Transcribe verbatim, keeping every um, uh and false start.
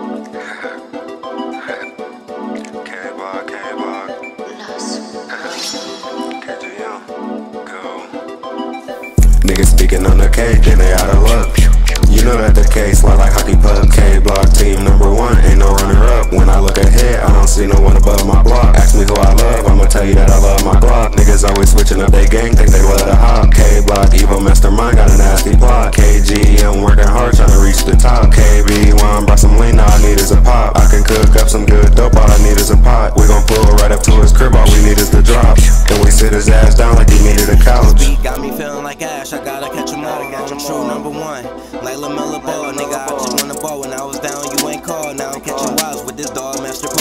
K-Block, K-Block. K G M, go. Niggas speaking on the K, then they out of luck. You know that the K slide like hockey puck. K-Block team number one, ain't no runner up. When I look ahead, I don't see no one above my block. Ask me who I love, I'ma tell you that I love my block. Niggas always switching up they gang, think they love to hop. K-Block, evil mastermind, got a nasty plot. K G M working hard, trying to reach the top. K B, Juan brought some lean, all I need is a pop. I can cook up some good dope, all I need is a pot. We gon' pull right up to his crib, all we need is the drop. Then we sit his ass down like he needed a couch. Beat got me feeling like Ash, I gotta catch him all. I'm true number one, like LaMelo Ball. Nigga, I just won the ball when I was down, you ain't called. Now I'm catching wild with this dog master